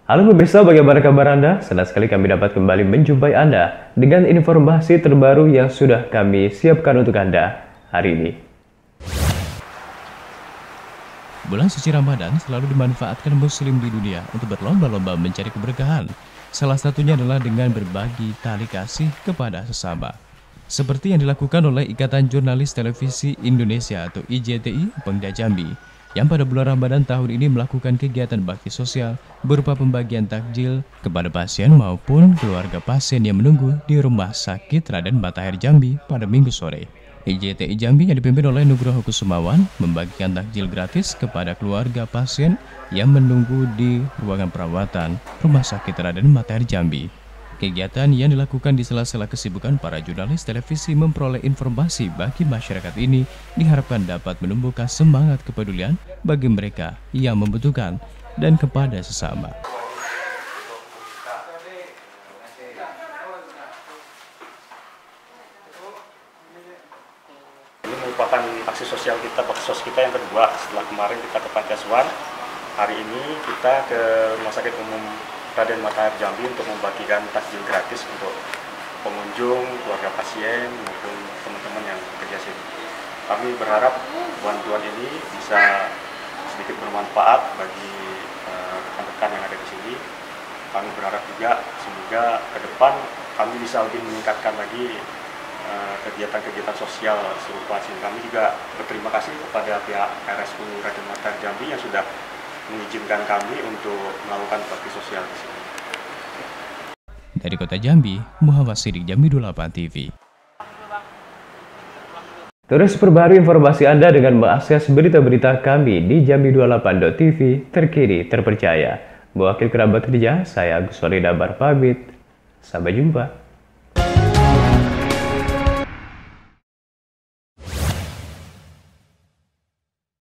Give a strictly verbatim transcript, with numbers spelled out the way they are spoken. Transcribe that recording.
Halo pemirsa, bagaimana kabar Anda? Senang sekali kami dapat kembali menjumpai Anda dengan informasi terbaru yang sudah kami siapkan untuk Anda hari ini. Bulan suci Ramadan selalu dimanfaatkan Muslim di dunia untuk berlomba-lomba mencari keberkahan. Salah satunya adalah dengan berbagi tali kasih kepada sesama. Seperti yang dilakukan oleh Ikatan Jurnalis Televisi Indonesia atau I J T I Pemda Jambi, yang pada bulan Ramadan tahun ini melakukan kegiatan bakti sosial berupa pembagian takjil kepada pasien maupun keluarga pasien yang menunggu di Rumah Sakit Raden Matahir Jambi pada Minggu sore. I J T I Jambi yang dipimpin oleh Nugroho Kusumawan membagikan takjil gratis kepada keluarga pasien yang menunggu di ruangan perawatan Rumah Sakit Raden Matahir Jambi. Kegiatan yang dilakukan di sela-sela kesibukan para jurnalis televisi memperoleh informasi bagi masyarakat ini diharapkan dapat menumbuhkan semangat kepedulian bagi mereka yang membutuhkan dan kepada sesama. Ini merupakan aksi sosial kita, bakti sosial kita yang kedua setelah kemarin kita ke Panti Asuhan. Hari ini kita ke Rumah Sakit Umum Raden Matahir Jambi untuk membagikan takjil gratis untuk pengunjung, keluarga pasien maupun teman-teman yang bekerja sini. Kami berharap bantuan ini bisa sedikit bermanfaat bagi rekan-rekan uh, yang ada di sini. Kami berharap juga semoga ke depan kami bisa lebih meningkatkan lagi kegiatan-kegiatan uh, sosial serupa sini. Kami juga berterima kasih kepada pihak R S U Raden Matahir Jambi yang sudah mengizinkan kami untuk melakukan bakti sosial di sini. Dari Kota Jambi, Muhammad Siddiq, Jambi dua puluh delapan T V. Terus perbarui informasi Anda dengan mengakses berita-berita kami di jambi dua puluh delapan titik T V, terkini, terpercaya. Mewakili kerabat kerja, saya Agus Walida Bar pamit. Sampai jumpa.